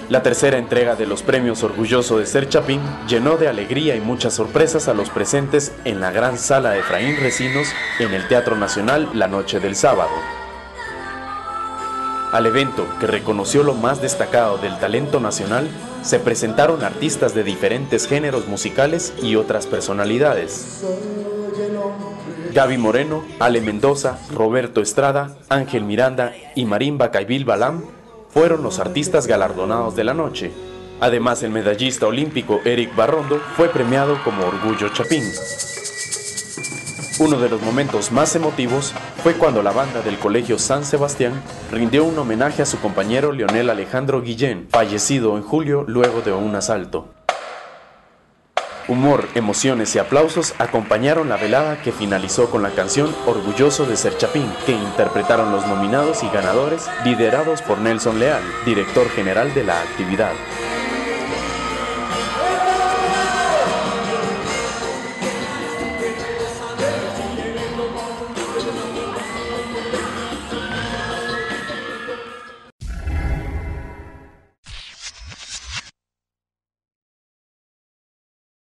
La tercera entrega de los premios Orgulloso de Ser Chapín llenó de alegría y muchas sorpresas a los presentes en la gran sala Efraín Recinos en el Teatro Nacional la noche del sábado. Al evento, que reconoció lo más destacado del talento nacional, se presentaron artistas de diferentes géneros musicales y otras personalidades. Gaby Moreno, Ale Mendoza, Roberto Estrada, Ángel Miranda y Marín Bacaibil Balam fueron los artistas galardonados de la noche. Además, el medallista olímpico Eric Barrondo fue premiado como Orgullo Chapín. Uno de los momentos más emotivos fue cuando la banda del Colegio San Sebastián rindió un homenaje a su compañero Leonel Alejandro Guillén, fallecido en julio luego de un asalto. Humor, emociones y aplausos acompañaron la velada, que finalizó con la canción Orgulloso de Ser Chapín, que interpretaron los nominados y ganadores, liderados por Nelson Leal, director general de la actividad.